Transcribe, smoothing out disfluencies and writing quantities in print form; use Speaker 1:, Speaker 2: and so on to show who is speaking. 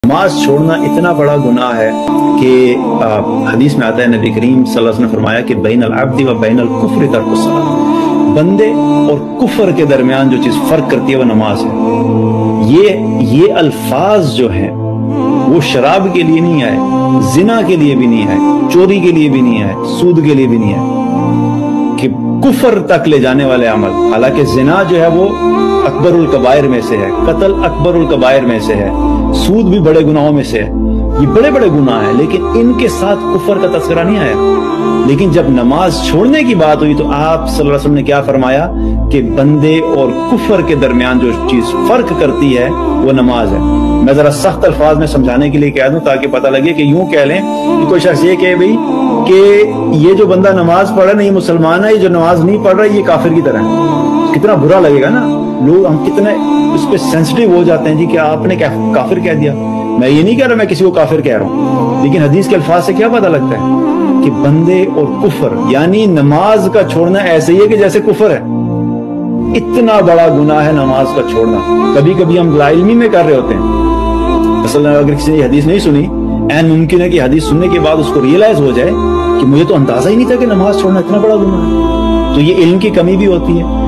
Speaker 1: नमाज छोड़ना इतना बड़ा गुनाह है कि हदीस में आता है, नबी करीम सल्लल्लाहु अलैहि वसल्लम ने फरमाया कि बैनल अब्दी व बैनल कुफ्र तर्कुस सलात, बंदे और कुफ्र के दरमियान जो चीज फर्क करती है वो नमाज है। ये अल्फाज जो हैं वो शराब के लिए नहीं आए, जिना के लिए भी नहीं आए, चोरी के लिए भी नहीं आए, सूद के लिए भी नहीं आए, कि कुफर तक ले जाने वाले अमल। हालांकि जिना जो है वो अकबरुल कबायर में से है, कत्ल अकबरुल कबायर में से है, सूद भी बड़े गुनाहों में से है, ये बड़े बड़े गुनाह हैं, लेकिन इनके साथ कुफर का तस्करा नहीं आया। लेकिन जब नमाज छोड़ने की बात हुई तो आप सल्लल्लाहु अलैहि वसल्लम ने क्या फरमाया कि बंदे और कुफर के दरमियान जो चीज फर्क करती है वो नमाज है। मैं जरा सख्त अल्फाज में समझाने के लिए कह दूं ताकि पता लगे कि यूं कह लें कि कोई शख्स ये कहे भाई कि ये जो बंदा नमाज पढ़ रहा है ये मुसलमान है, ये जो नमाज नहीं पढ़ रहा है ये काफिर की तरह है, कितना बुरा लगेगा ना। लोग हम कितने उस पर सेंसिटिव हो जाते हैं जी कि आपने काफिर कह दिया। मैं ये नहीं कह रहा मैं किसी को काफिर कह रहा हूं, लेकिन हदीस के अल्फाज से क्या पता लगता है कि बंदे और कुफर, यानी नमाज का छोड़ना ऐसे ही है कि जैसे कुफर है। इतना बड़ा गुनाह है नमाज का छोड़ना। कभी कभी हम लाइल्मी में कर रहे होते हैं। असल में अगर किसी ने हदीस नहीं सुनी, ऐन मुमकिन है कि हदीस सुनने के बाद उसको रियलाइज हो जाए कि मुझे तो अंदाजा ही नहीं था कि नमाज छोड़ना इतना बड़ा गुनाह है। तो ये इल्म की कमी भी होती है।